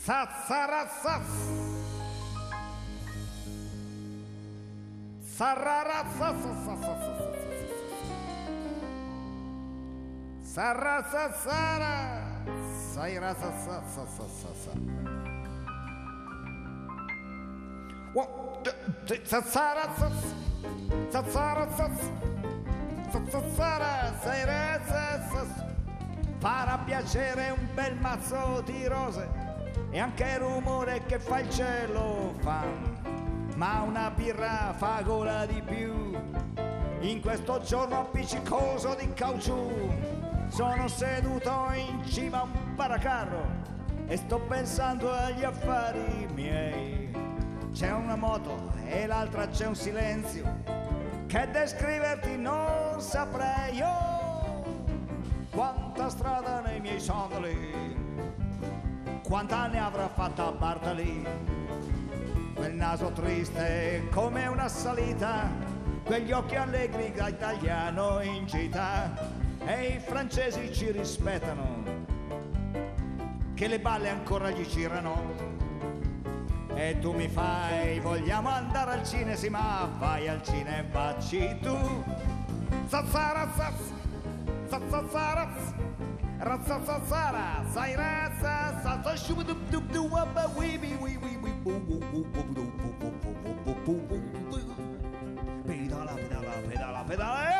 Satsaratsas. Sarasasara. Sairasasasasasa. Satsaratsas. Satsaratsas. Satsara. Sairasasas. Farà piacere un bel mazzo di rose e anche il rumore che fa il cielo fa, ma una birra fa gola di più in questo giorno appiccicoso di caucciù. Sono seduto in cima a un paracarro e sto pensando agli affari miei. C'è una moto e l'altra c'è un silenzio che descriverti non saprei. Quanta strada nei miei sandali, quant'anni avrà fatta Bartali. Quel naso triste come una salita, quegli occhi allegri da italiano in gita. E i francesi ci rispettano, che le balle ancora gli girano. E tu mi fai, vogliamo andare al cinema, sì, ma vai al cinema, vacci tu. Zazzarazaz. Zazzazaraz, razzazzara, sai razza, shubidubdubdu, wabba, weeby, weeby, pedala, pedala, pedala, pedala,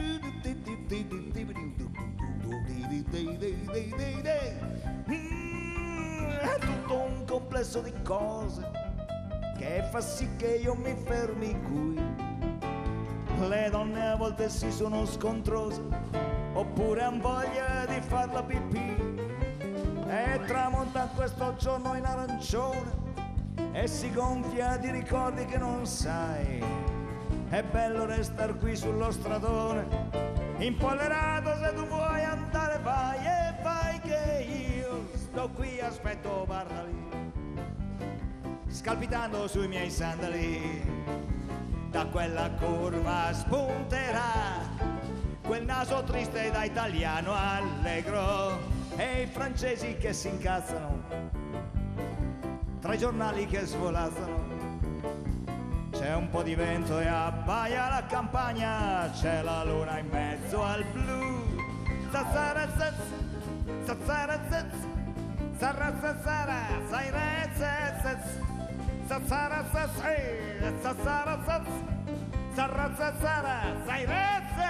è tutto un complesso di cose che fa sì che io mi fermi qui. Le donne a volte si sono scontrose, oppure han voglia di farla pipì, e tramonta questo giorno in arancione e si gonfia di ricordi che non sai. È bello restar qui sullo stradone impollerato, se tu vuoi andare vai, e vai che io sto qui, aspetto Bartali scalpitando sui miei sandali. Da quella curva spunterà quel naso triste da italiano allegro, e i francesi che si incazzano tra i giornali che svolazzano. C'è un po' di vento e abbaia la campagna, c'è la luna in mezzo al blu. Zazzarazaz, zazzarazaz, zazzarazara, zairazaz, zazzarazaz, zazzarazaz, zazzarazara, zairazaz.